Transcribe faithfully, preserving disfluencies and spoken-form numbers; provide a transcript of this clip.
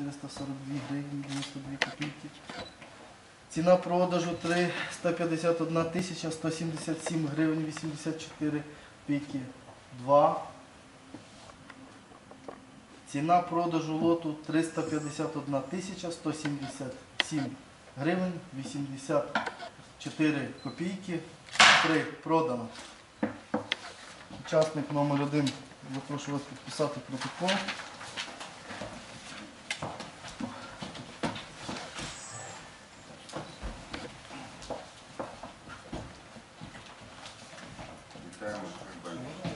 чотириста сорок дві гривні дев'яносто дві копійки. Ціна продажу триста п'ятдесят одна тисяча сто сімдесят сім гривень вісімдесят чотири копійки. два. Ціна продажу лоту триста п'ятдесят одна тисяча сто сімдесят сім гривень вісімдесят чотири копійки. три. Продано. Учасник номер один. Запрошую вас підписати протокол. Вітаємо з придбанням.